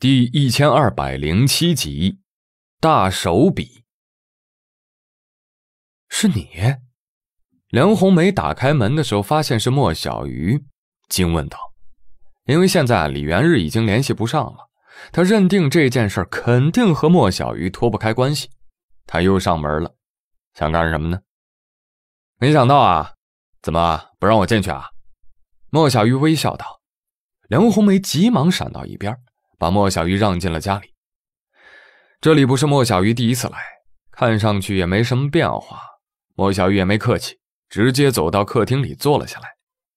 第1207集，大手笔。是你？梁红梅打开门的时候发现是莫小鱼，惊问道。因为现在李元日已经联系不上了，他认定这件事肯定和莫小鱼脱不开关系。他又上门了，想干什么呢？没想到啊，怎么不让我进去啊？莫小鱼微笑道。梁红梅急忙闪到一边，把莫小鱼让进了家里。这里不是莫小鱼第一次来，看上去也没什么变化。莫小鱼也没客气，直接走到客厅里坐了下来。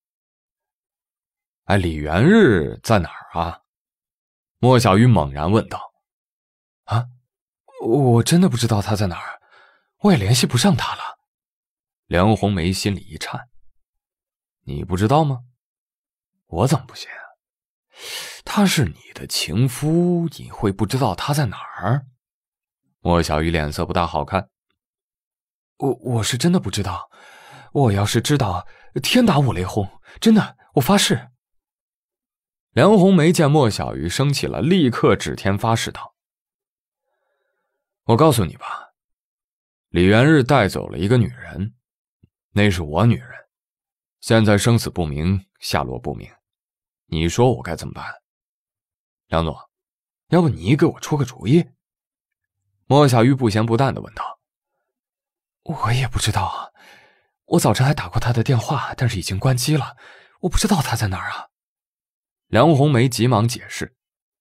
哎，李元日在哪儿啊？莫小鱼猛然问道。啊，我真的不知道他在哪儿，我也联系不上他了。梁红梅心里一颤。你不知道吗？我怎么不信啊？他是你的情夫，你会不知道他在哪儿？莫小鱼脸色不大好看。我是真的不知道，我要是知道，天打五雷轰，真的，我发誓。梁红梅见莫小鱼生气了，立刻指天发誓道：我告诉你吧，李元日带走了一个女人，那是我女人，现在生死不明，下落不明，你说我该怎么办？梁总，要不你给我出个主意？莫小鱼不咸不淡地问道。我也不知道啊，我早晨还打过他的电话，但是已经关机了，我不知道他在哪儿啊。梁红梅急忙解释。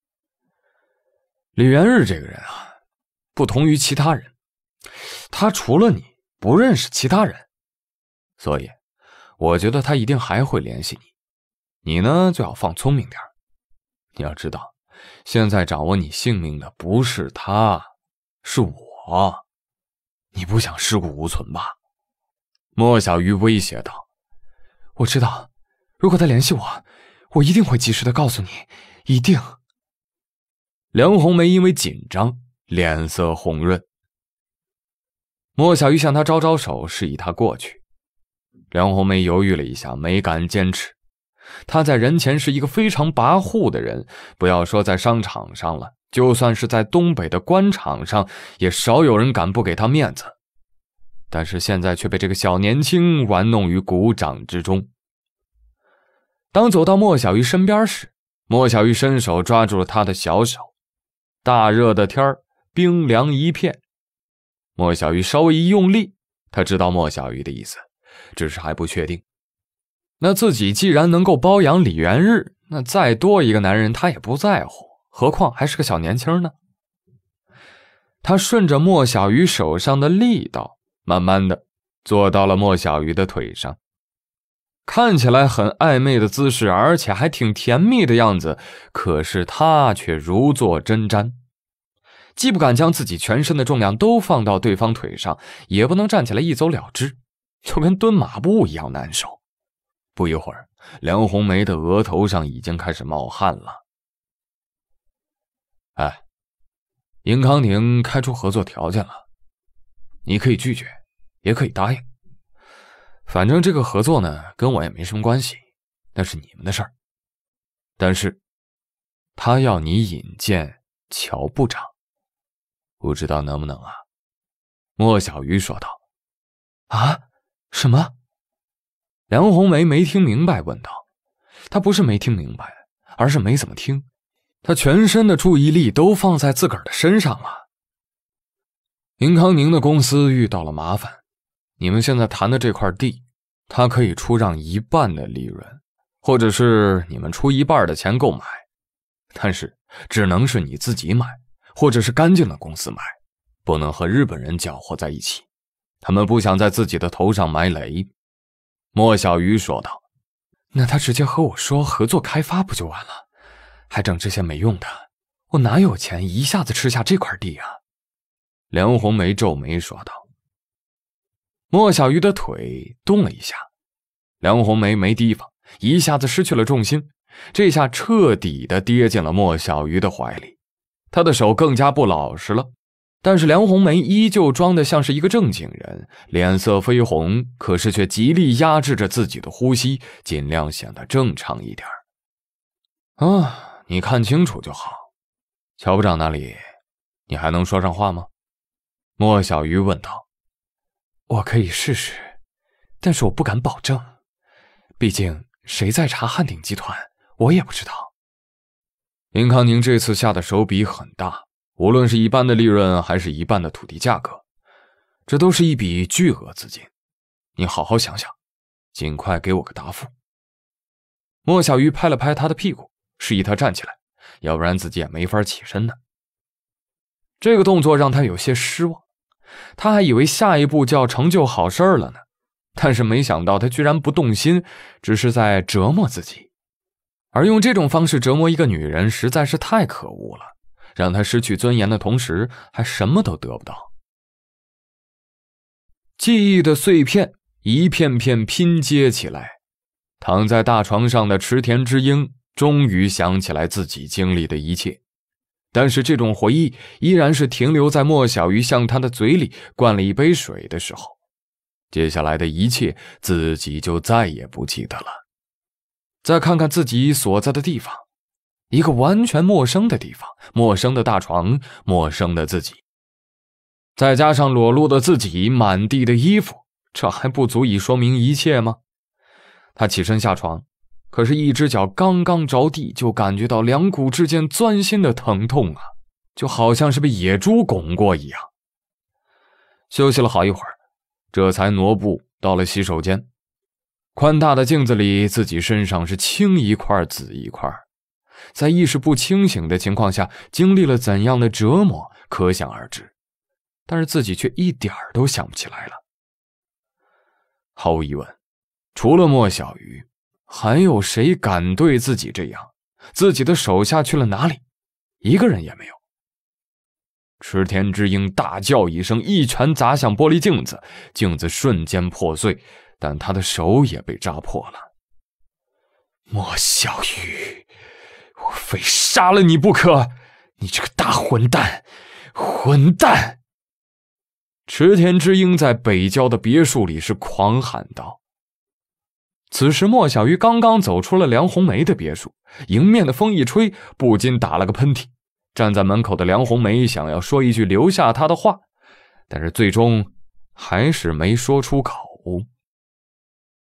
李元日这个人啊，不同于其他人，他除了你不认识其他人，所以我觉得他一定还会联系你。你呢，就要放聪明点。你要知道，现在掌握你性命的不是他，是我。你不想尸骨无存吧？莫小鱼威胁道。我知道，如果他联系我，我一定会及时的告诉你，一定。梁红梅因为紧张，脸色红润。莫小鱼向他招招手，示意他过去。梁红梅犹豫了一下，没敢坚持。他在人前是一个非常跋扈的人，不要说在商场上了，就算是在东北的官场上，也少有人敢不给他面子。但是现在却被这个小年轻玩弄于股掌之中。当走到莫小鱼身边时，莫小鱼伸手抓住了他的小手。大热的天儿，冰凉一片。莫小鱼稍微一用力，他知道莫小鱼的意思，只是还不确定。那自己既然能够包养李元日，那再多一个男人他也不在乎，何况还是个小年轻呢。他顺着莫小鱼手上的力道，慢慢的坐到了莫小鱼的腿上。看起来很暧昧的姿势，而且还挺甜蜜的样子，可是他却如坐针毡，既不敢将自己全身的重量都放到对方腿上，也不能站起来一走了之，就跟蹲马步一样难受。不一会儿，梁红梅的额头上已经开始冒汗了。哎，尹康宁开出合作条件了，你可以拒绝，也可以答应。反正这个合作呢，跟我也没什么关系，那是你们的事儿。但是，他要你引荐乔部长，不知道能不能啊？莫小鱼说道。啊？什么？梁红梅没听明白问道。她不是没听明白，而是没怎么听。她全身的注意力都放在自个儿的身上了。尹康宁的公司遇到了麻烦，你们现在谈的这块地，他可以出让1半的利润，或者是你们出1半的钱购买，但是只能是你自己买，或者是干净的公司买，不能和日本人搅和在一起，他们不想在自己的头上埋雷。莫小鱼说道。那他直接和我说合作开发不就完了，还整这些没用的，我哪有钱一下子吃下这块地啊？梁红梅皱眉说道。莫小鱼的腿动了一下，梁红梅没提防，一下子失去了重心，这下彻底的跌进了莫小鱼的怀里。她的手更加不老实了，但是梁红梅依旧装得像是一个正经人，脸色绯红，可是却极力压制着自己的呼吸，尽量显得正常一点。啊，你看清楚就好， 瞧不长那里，你还能说上话吗？莫小鱼问道。 我可以试试，但是我不敢保证，毕竟谁在查汉鼎集团，我也不知道。 林康宁这次下的手笔很大，无论是一半的利润还是一半的土地价格，这都是一笔巨额资金。你好好想想，尽快给我个答复。莫小鱼拍了拍他的屁股，示意他站起来，要不然自己也没法起身呢。这个动作让他有些失望，他还以为下一步就要成就好事了呢，但是没想到他居然不动心，只是在折磨自己。而用这种方式折磨一个女人实在是太可恶了，让她失去尊严的同时还什么都得不到。记忆的碎片一片片拼接起来，躺在大床上的池田之鹰终于想起来自己经历的一切，但是这种回忆依然是停留在莫小鱼向他的嘴里灌了一杯水的时候，接下来的一切自己就再也不记得了。再看看自己所在的地方，一个完全陌生的地方，陌生的大床，陌生的自己，再加上裸露的自己，满地的衣服，这还不足以说明一切吗？他起身下床，可是一只脚刚刚着地，就感觉到两股之间钻心的疼痛啊，就好像是被野猪拱过一样。休息了好一会儿，这才挪步到了洗手间。宽大的镜子里，自己身上是青一块紫一块，在意识不清醒的情况下经历了怎样的折磨可想而知，但是自己却一点儿都想不起来了。毫无疑问，除了莫小鱼，还有谁敢对自己这样？自己的手下去了哪里？一个人也没有。池田之鹰大叫一声，一拳砸向玻璃镜子，镜子瞬间破碎，但他的手也被扎破了。莫小鱼，我非杀了你不可！你这个大混蛋！混蛋！池田之鹰在北郊的别墅里是狂喊道。此时莫小鱼刚刚走出了梁红梅的别墅，迎面的风一吹，不禁打了个喷嚏。站在门口的梁红梅想要说一句留下他的话，但是最终还是没说出口。